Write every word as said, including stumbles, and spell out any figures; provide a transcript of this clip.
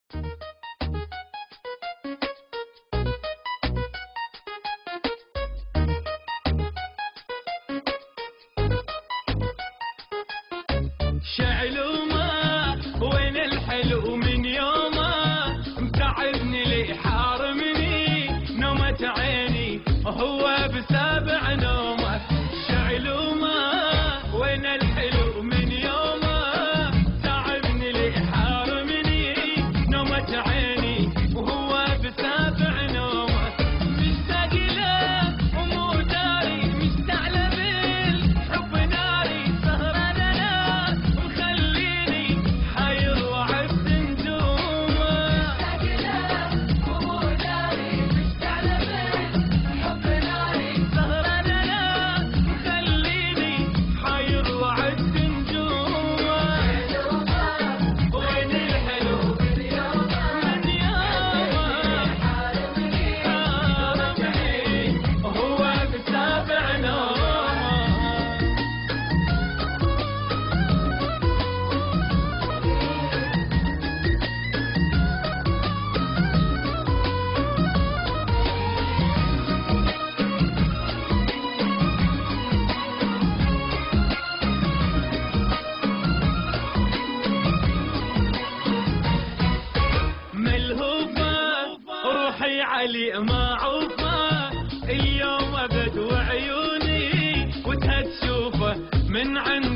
شعلومه وين الحلو من يومه متعبني لي حارمني نومة عيني هو بسابع نومه. شعلومه وين الحلو من يومه تعبني لي حارمني نومة عيني وهو بسابع نومه. مشتاق له ومو داري مشتعل بالحب ناري سهران انا مخليني حير وعبد نجومه. مشتاق له ومو داري مشتعل بالحب ناري سهران انا مخليني حير وعبد نجومه. وين الحلو من يومه من يومه حارمني وهو بسابع نومه. ملهوفة روحي علي معوفة اليوم ابد وعيوني وتها تشوفه من عند